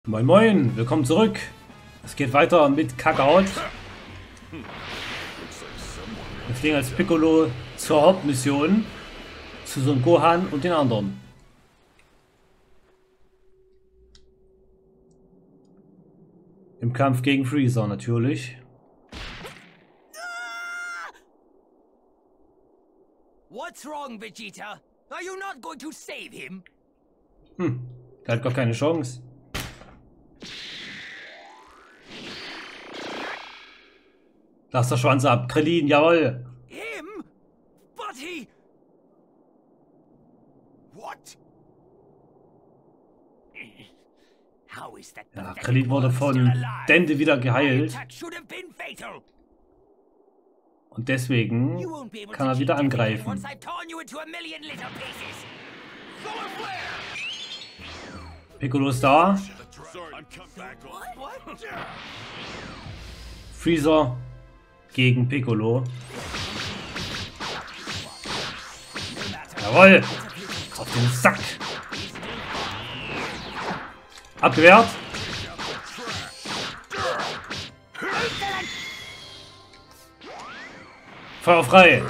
Moin Moin, willkommen zurück. Es geht weiter mit Kakarot. Wir fliegen als Piccolo zur Hauptmission zu Son Gohan und den anderen. Im Kampf gegen Freezer natürlich. What's wrong, Vegeta? Are you not going to save him? Der hat gar keine Chance. Lass der Schwanz ab. Krillin, jawohl. Him? But he... What? How is that? Ja, Krillin wurde von Dende wieder geheilt. Und deswegen kann er wieder angreifen. Piccolo ist da. Freezer gegen Piccolo. Jawohl! Auf den Sack! Abgewehrt! Feuer frei!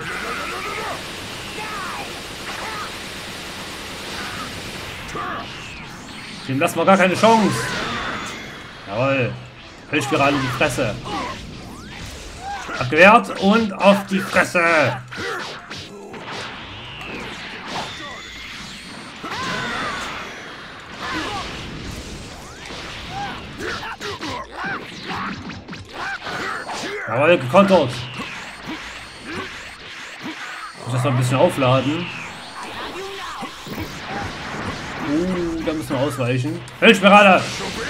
Dem lassen wir gar keine Chance! Jawohl! Höllspirale in die Fresse! Abgewehrt und auf die Fresse! Jawohl, gekontert! Ich muss das noch ein bisschen aufladen. Da müssen wir ausweichen. Höllspirale!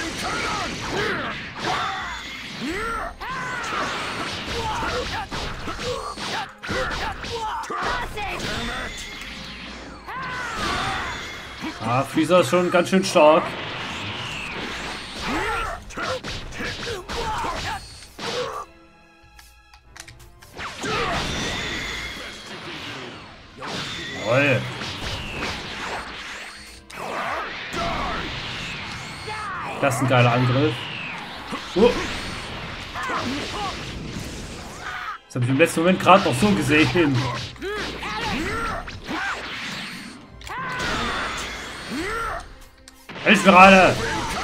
Ah, Freezer ist schon ganz schön stark. Jawohl. Das ist ein geiler Angriff. Das habe ich im letzten Moment gerade noch so gesehen. Höllspirale!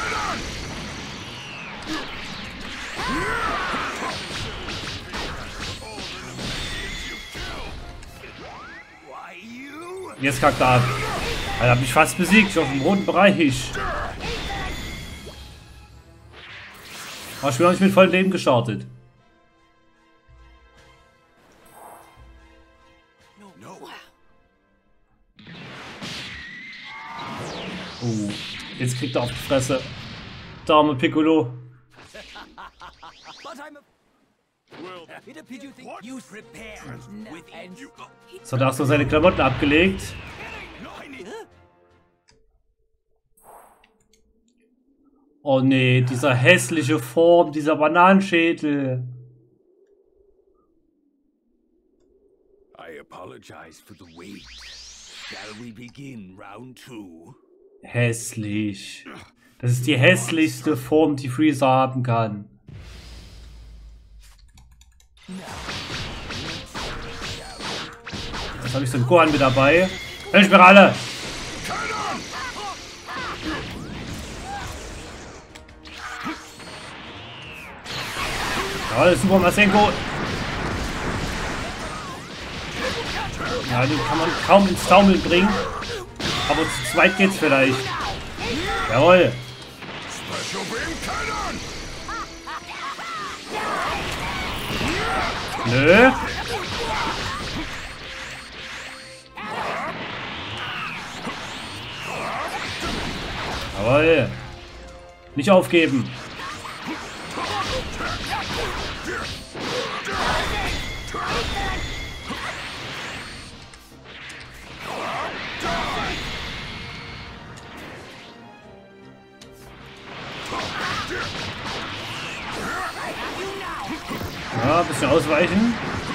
Jetzt kackt er ab. Er hat mich fast besiegt auf dem roten Bereich. Aber ich bin auch nicht mit vollem Leben gestartet. Jetzt kriegt er auf die Fresse. Dame Piccolo. So, da hast du seine Klamotten abgelegt. Oh nee, dieser hässliche Form, dieser Bananenschädel. I apologize for the wait. Shall we begin round 2? Hässlich. Das ist die hässlichste Form, die Freezer haben kann. Jetzt habe ich so einen Gohan mit dabei. Höllspirale! Ja, Super Masenko. Ja, den kann man kaum ins Taumeln bringen. Aber zu zweit geht's vielleicht. Jawohl. Nö. Jawohl. Nicht aufgeben. Ja, ein bisschen ausweichen.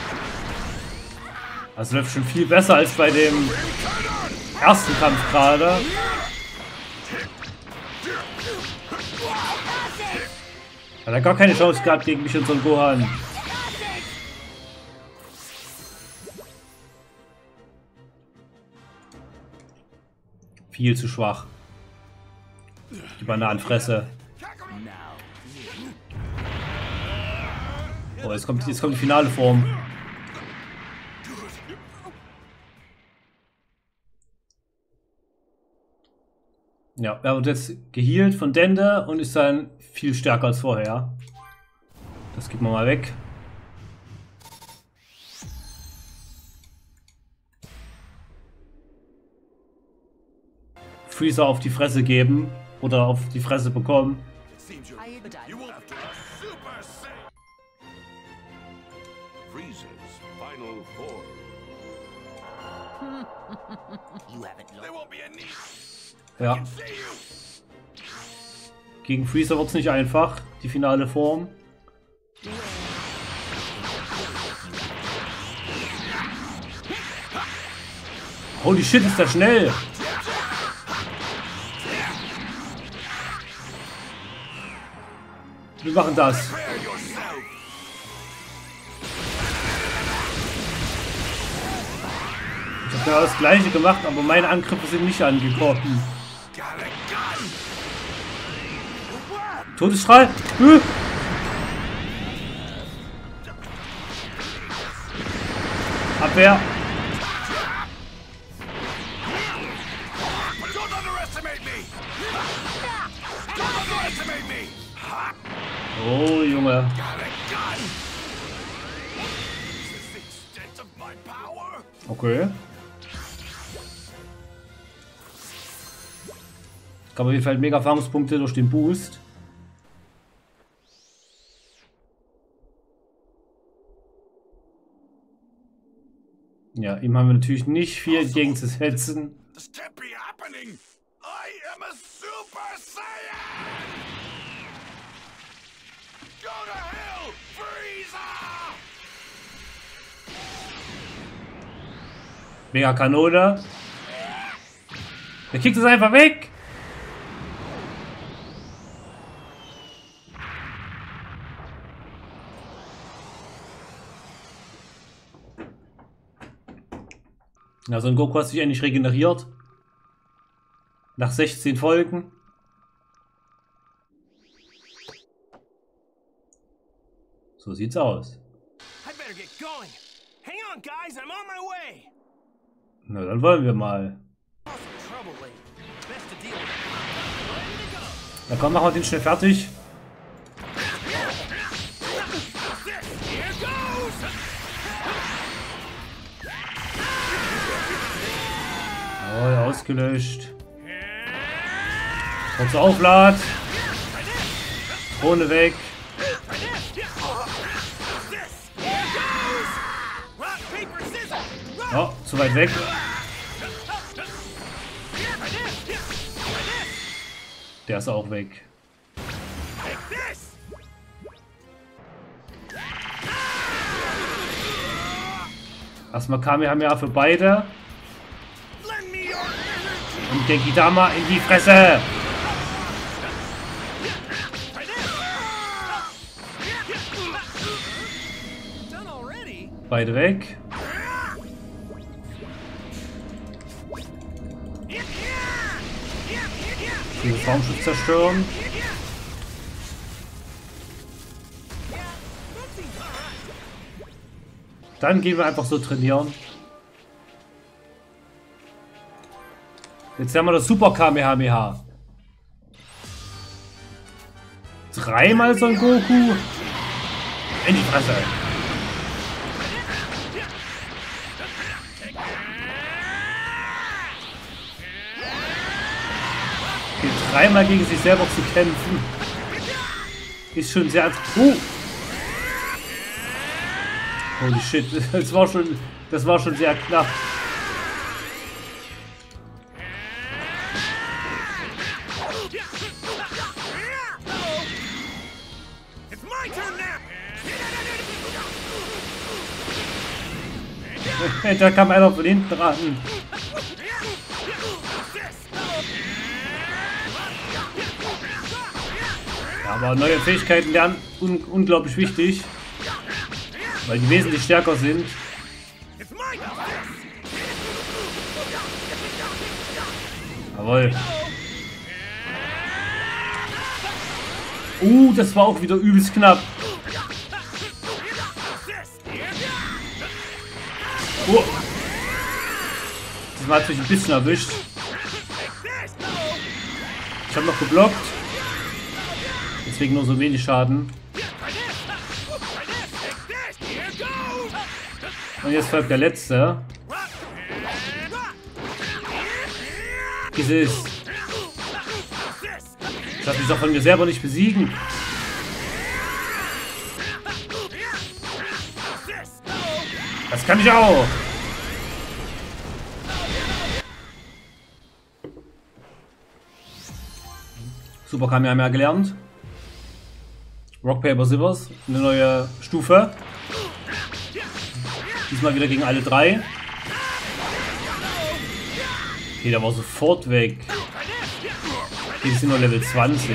Das läuft schon viel besser als bei dem ersten Kampf gerade. Hat er gar keine Chance gehabt gegen mich und so einen Gohan. Viel zu schwach. Die Bananenfresse. Oh, jetzt kommt die finale Form. Ja, er wird jetzt geheilt von Dende und ist dann viel stärker als vorher. Das gibt man mal weg. Freezer auf die Fresse geben oder auf die Fresse bekommen. Ja. Gegen Freezer wird es nicht einfach, die finale Form. Holy shit, ist der schnell! Wir machen das. Ich habe genau das gleiche gemacht, aber meine Angriffe sind nicht angekommen. Todesstrahl! Abwehr! Oh, Junge. Okay. Ich glaube, mir fällt mega Erfahrungspunkte durch den Boost. Ja, ihm haben wir natürlich nicht viel entgegenzusetzen. Mega Kanone. Der kickt es einfach weg. Also ein Goku hat sich endlich regeneriert. Nach 16 Folgen. So sieht's aus. Na, dann wollen wir mal. Na komm, machen wir den schnell fertig. Oh, ausgelöscht. Kurze Auflad. Ohne weg. Oh, zu weit weg. Der ist auch weg. Erstmal Kamehameha für beide. Und Genkidama in die Fresse. Beide weg. Den Formschutz zerstören. Dann gehen wir einfach so trainieren. Jetzt haben wir das Super Kamehameha. Dreimal Son Goku. In die Fresse. Dreimal gegen sich selber zu kämpfen. Ist schon sehr... Holy shit, das war schon sehr knapp. Da kam einer von hinten ran. Ja, aber neue Fähigkeiten lernen unglaublich wichtig. Weil die wesentlich stärker sind. Jawohl. Das war auch wieder übelst knapp. Oh. Das war natürlich ein bisschen erwischt. Ich habe noch geblockt. Deswegen nur so wenig Schaden. Und jetzt folgt der letzte. Dieses. Ich lasse mich doch von mir selber nicht besiegen. Das kann ich auch. Super Kamehameha gelernt. Rock, Paper, Scissors. Eine neue Stufe. Diesmal wieder gegen alle 3. Okay, der war sofort weg. Okay, die sind nur Level 20.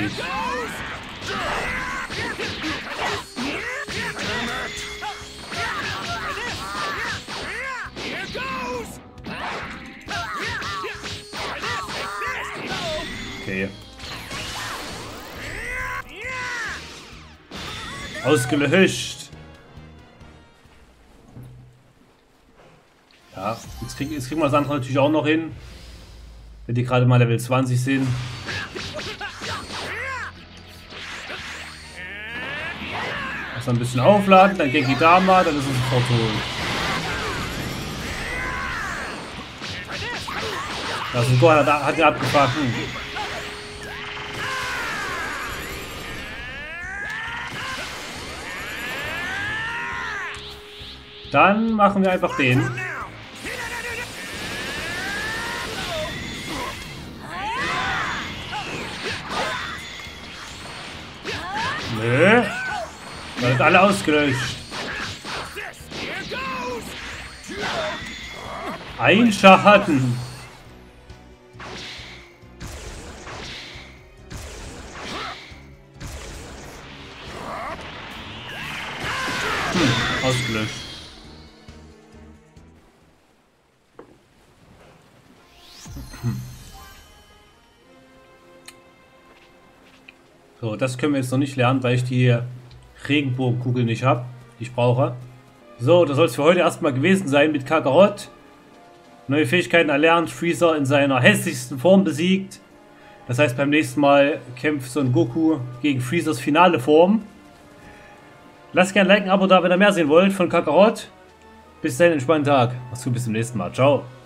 Okay. Ausgelöscht. Ja, jetzt kriegen wir das andere natürlich auch noch hin. Wenn die gerade mal Level 20 sind. Also ein bisschen aufladen, dann Genki Dama, dann ist es sofort tot. Das ist hat ihn abgefangen. Dann machen wir einfach den. Nö. Da sind alle ausgelöscht. Ein Schaden. Ausgelöscht. So, das können wir jetzt noch nicht lernen, weil ich die Regenbogenkugel nicht habe, die ich brauche. So, das soll es für heute erstmal gewesen sein mit Kakarot. Neue Fähigkeiten erlernt, Freezer in seiner hässlichsten Form besiegt. Das heißt, beim nächsten Mal kämpft Son Goku gegen Freezers finale Form. Lasst gerne ein Like, ein Abo da, wenn ihr mehr sehen wollt von Kakarot. Bis dahin, entspannten Tag. Mach's gut, bis zum nächsten Mal. Ciao.